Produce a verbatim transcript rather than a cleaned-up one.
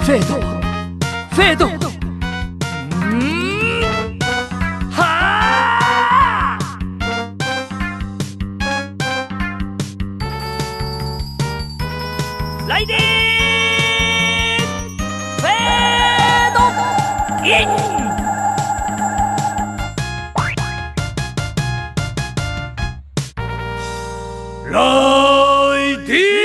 フェードフェード、うーん、はあ。ライデンフェードイン。ライディ